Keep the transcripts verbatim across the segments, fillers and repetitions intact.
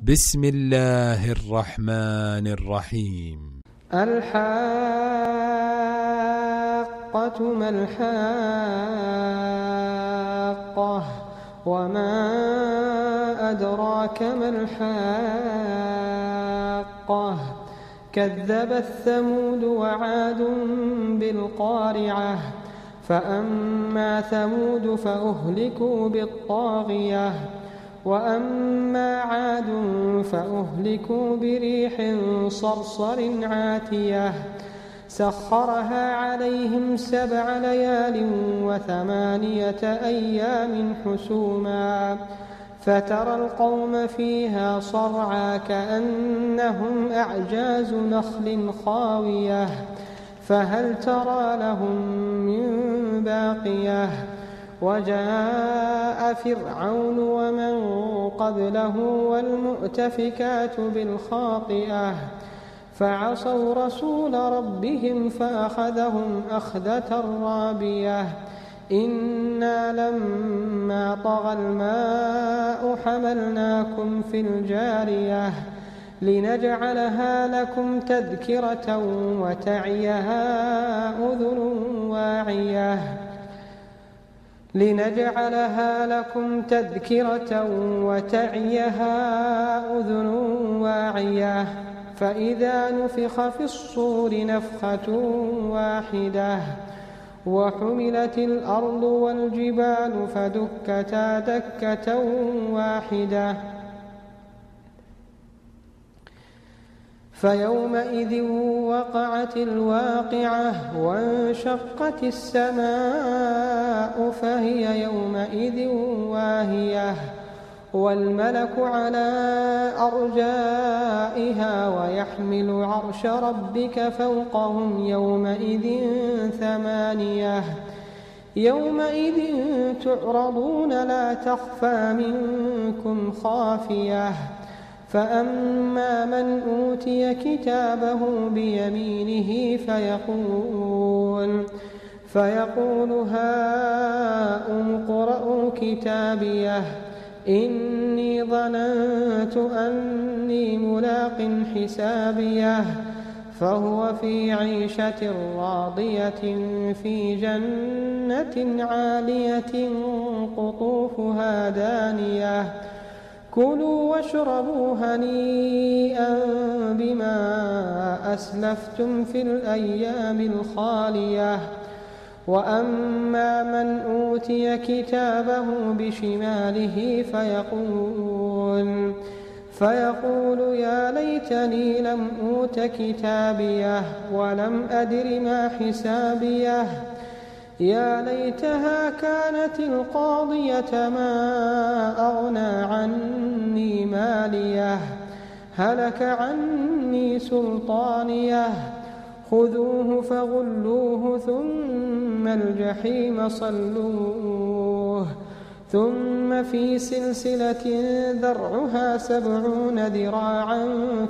بسم الله الرحمن الرحيم. الحاقة ما الحاقة وما أدراك ما الحاقة كذبت ثمود وعاد بالقارعة فأما ثمود فأهلكوا بالطاغية وأما عاد فأهلكوا بريح صرصر عاتية سخرها عليهم سبع ليال وثمانية أيام حسوما فترى القوم فيها صرعى كأنهم أعجاز نخل خاوية فهل ترى لهم من باقية وجاء فرعون ومن قبله والمؤتفكات بالخاطئة فعصوا رسول ربهم فأخذهم أخذة رابية إنا لما طغى الماء حملناكم في الجارية لنجعلها لكم تذكرة وتعيها أذن واعية لنجعلها لكم تذكرة وتعيها أذن واعية فإذا نفخ في الصور نفخة واحدة وحملت الأرض والجبال فدكتا دكة واحدة فيومئذ وقعت الواقعة وانشقت السماء فهي يومئذ واهية والملك على أرجائها ويحمل عرش ربك فوقهم يومئذ ثمانية يومئذ تعرضون لا تخفى منكم خافية فأما من أوتي كتابه بيمينه فيقول فيقول هاؤم اقرءوا كتابيه إني ظننت أني ملاق حسابيه فهو في عيشة راضية في جنة عالية قطوفها دانية كلوا واشربوا هنيئا بما أسلفتم في الأيام الخالية وأما من أوتي كتابه بشماله فيقول فيقول يا ليتني لم أوت كتابيه ولم أدر ما حسابيه يا ليتها كانت القاضية ما أغنى عني ماليه هلك عني سلطانيه خذوه فغلوه ثم الجحيم صلوه ثم في سلسلة ذرعها سبعون ذراعا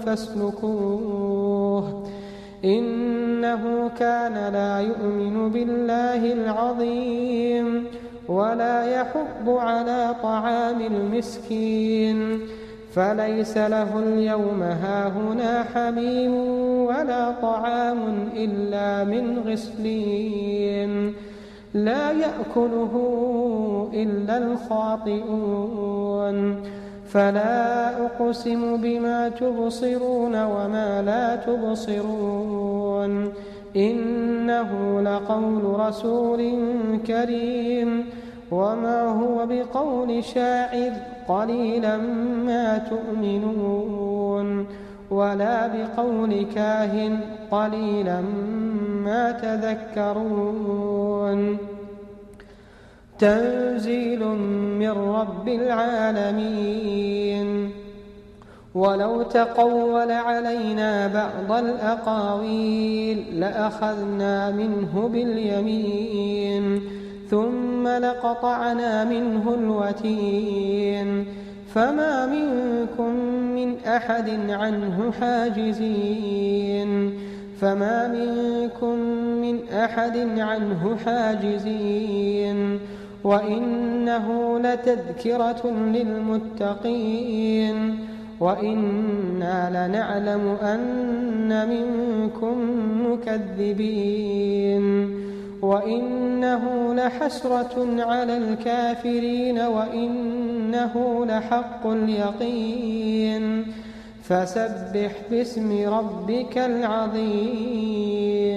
فاسلكوه إنه كان لا يؤمن بالله العظيم ولا يحض على طعام المسكين فليس له اليوم هاهنا حميم ولا طعام إلا من غسلين لا يأكله إلا الخاطئون فلا أقسم بما تبصرون وما لا تبصرون إنه لقول رسول كريم وما هو بقول شاعر قليلا ما تؤمنون ولا بقول كاهن قليلا ما تذكرون تنزيل من رب العالمين ولو تقول علينا بعض الأقاويل لأخذنا منه باليمين ثم لقطعنا منه الوتين فما منكم من أحد عنه حاجزين فما منكم من أحد عنه حاجزين وإنه لتذكرة للمتقين وإنا لنعلم أن منكم مكذبين وإنه لحسرة على الكافرين وإنه لحق اليقين فسبح باسم ربك العظيم